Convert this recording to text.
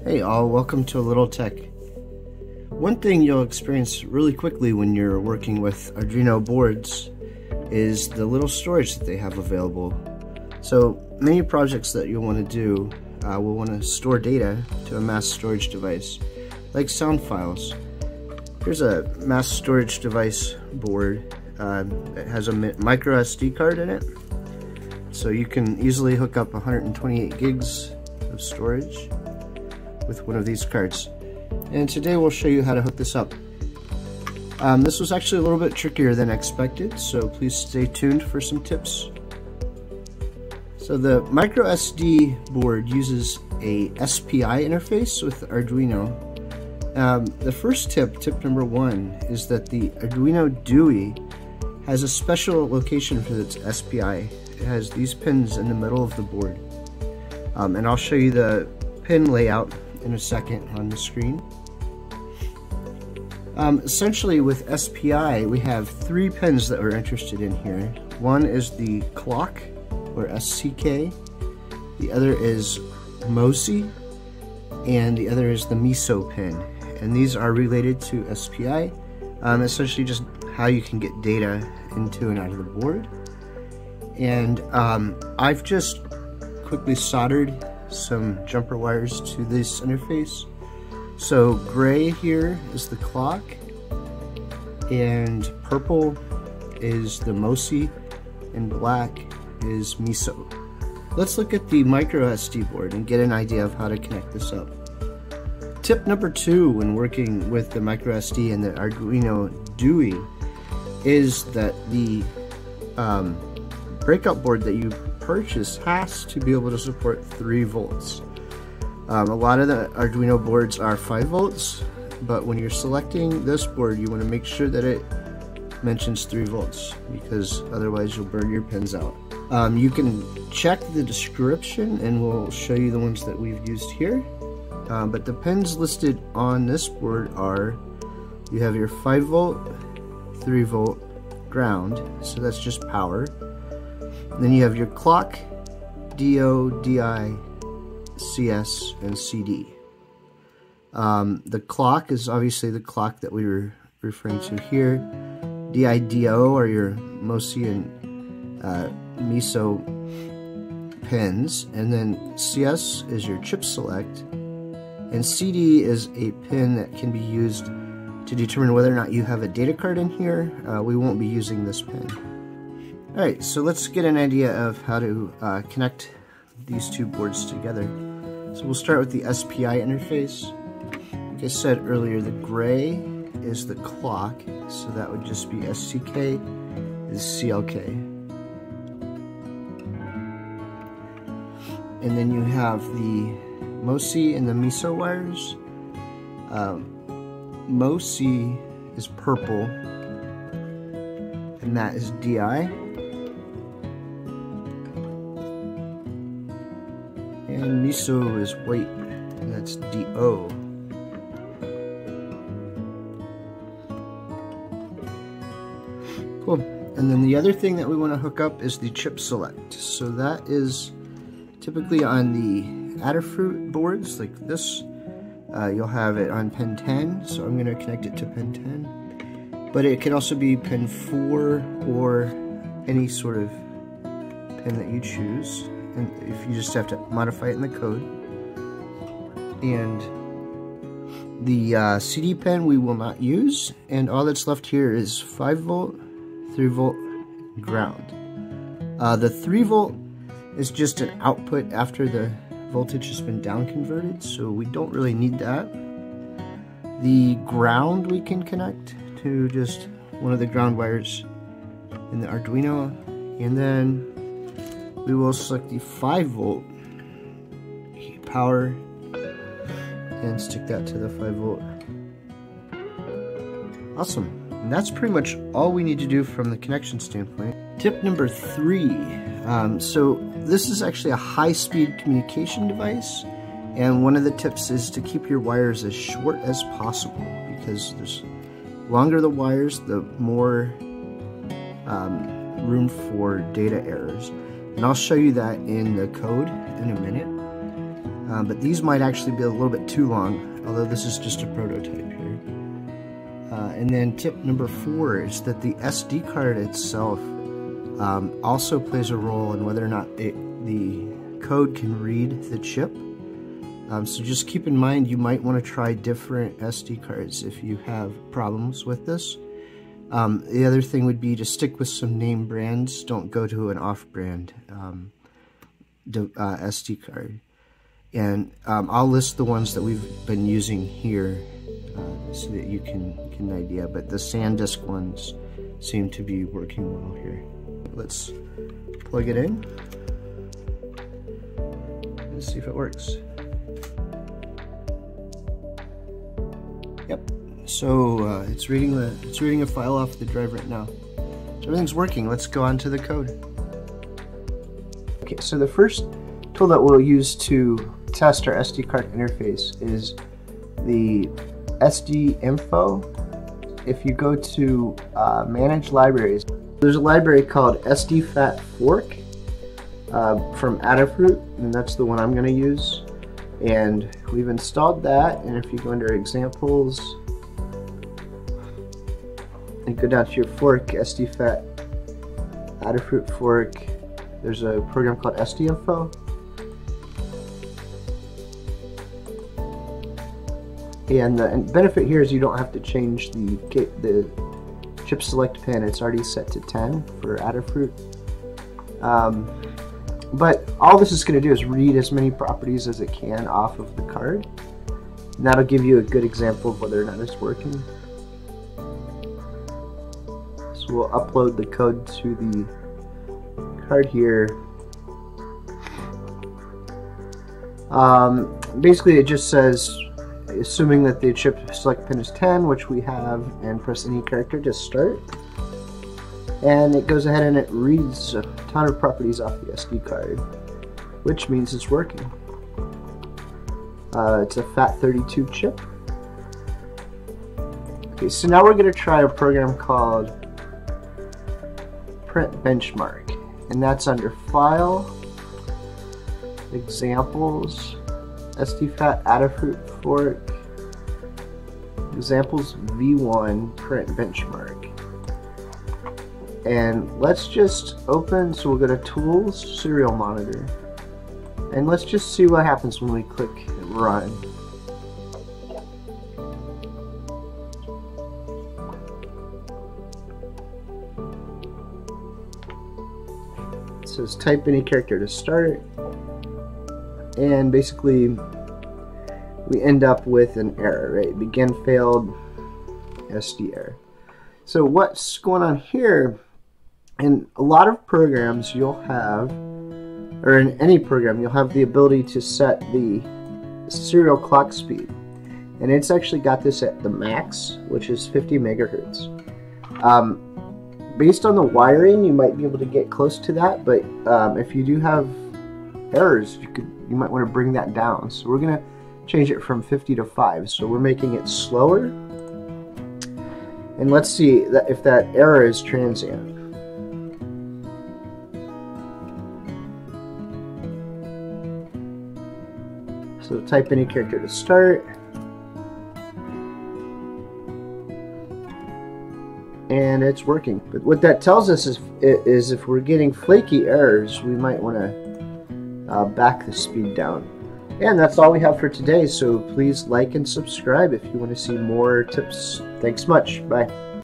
Hey all, welcome to A Little Tech. One thing you'll experience really quickly when you're working with Arduino boards is the little storage that they have available. So many projects that you'll want to do will want to store data to a mass storage device, like sound files. Here's a mass storage device board that has a microSD card in it. So you can easily hook up 128 gigs of storage with one of these cards. And today we'll show you how to hook this up. This was actually a little bit trickier than expected, so please stay tuned for some tips. So the microSD board uses a SPI interface with Arduino. The first tip number one, is that the Arduino Due has a special location for its SPI. It has these pins in the middle of the board. And I'll show you the pin layout in a second on the screen. Essentially with SPI we have three pins that we're interested in here. One is the clock, or SCK, the other is MOSI, and the other is the MISO pin. And these are related to SPI, essentially just how you can get data into and out of the board. And I've just quickly soldered some jumper wires to this interface. So gray here is the clock, and purple is the MOSI, and black is MISO. Let's look at the microSD board and get an idea of how to connect this up. Tip number two when working with the microSD and the Arduino Due is that the Breakout board that you purchase has to be able to support 3 volts. A lot of the Arduino boards are 5 volts, but when you're selecting this board you want to make sure that it mentions 3 volts, because otherwise you'll burn your pins out. You can check the description and we'll show you the ones that we've used here. But the pins listed on this board are, you have your 5 volt, 3 volt, ground, so that's just power. And then you have your clock, DO, DI, CS, and CD. The clock is obviously the clock that we were referring to here. DIDO are your MOSI and MISO pins, and then CS is your chip select, and CD is a pin that can be used to determine whether or not you have a data card in here. We won't be using this pin. Alright, so let's get an idea of how to connect these two boards together. So we'll start with the SPI interface. Like I said earlier, the gray is the clock, so that would just be SCK is CLK. And then you have the MOSI and the MISO wires. MOSI is purple, and that is DI. And MISO is white, and that's DO. Cool. And then the other thing that we want to hook up is the chip select. So that is typically on the Adafruit boards like this. You'll have it on pin 10, so I'm going to connect it to pin 10. But it can also be pin 4 or any sort of pin that you choose. And if you just have to modify it in the code. And the CD pin we will not use, and all that's left here is 5 volt, 3 volt, ground. The 3 volt is just an output after the voltage has been down converted, so we don't really need that. The ground we can connect to just one of the ground wires in the Arduino, and then we will select the 5 volt power and stick that to the 5 volt. Awesome. And that's pretty much all we need to do from the connection standpoint. Tip number 3. So this is actually a high-speed communication device, and one of the tips is to keep your wires as short as possible, because the longer the wires, the more room for data errors. And I'll show you that in the code in a minute. but these might actually be a little bit too long, although this is just a prototype here. And then tip number 4 is that the SD card itself also plays a role in whether or not the code can read the chip. So just keep in mind you might want to try different SD cards if you have problems with this. The other thing would be to stick with some name brands. Don't go to an off-brand SD card. And I'll list the ones that we've been using here so that you can get an idea. But the SanDisk ones seem to be working well here. Let's plug it in. Let's see if it works. Yep. So it's reading a file off the drive right now. So everything's working. Let's go on to the code. Okay. So the first tool that we'll use to test our SD card interface is the SD info. If you go to manage libraries, there's a library called SDFAT fork from Adafruit, and that's the one I'm going to use. And we've installed that, and if you go under examples and go down to your fork, SDFAT Adafruit fork, there's a program called SDinfo. And the benefit here is you don't have to change the chip select pin. It's already set to 10 for Adafruit. But all this is going to do is read as many properties as it can off of the card. And that'll give you a good example of whether or not it's working. So we'll upload the code to the card here. Basically it just says, assuming that the chip select pin is 10, which we have, and press any character to start. And it goes ahead and it reads a ton of properties off the SD card, which means it's working. It's a FAT32 chip. Okay, so now we're going to try a program called Print Benchmark, and that's under File, Examples, SDFAT Adafruit fork, Examples V1 Print Benchmark. And let's just open, so we'll go to Tools, Serial Monitor, and let's just see what happens when we click Run. It says type any character to start, and basically we end up with an error, right? Begin failed SD error. So what's going on here? In a lot of programs you'll have, or in any program, you'll have the ability to set the serial clock speed. And it's actually got this at the max, which is 50 megahertz. Based on the wiring, you might be able to get close to that, but if you do have errors, you might want to bring that down. So we're going to change it from 50 to 5. So we're making it slower. And let's see if that error is transient. So type any character to start. And it's working. But what that tells us is if we're getting flaky errors, we might want to back the speed down. And that's all we have for today, so please like and subscribe if you want to see more tips. Thanks much. Bye.